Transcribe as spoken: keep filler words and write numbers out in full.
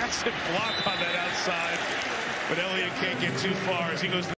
massive block on that outside, but Elliott can't get too far as he goes to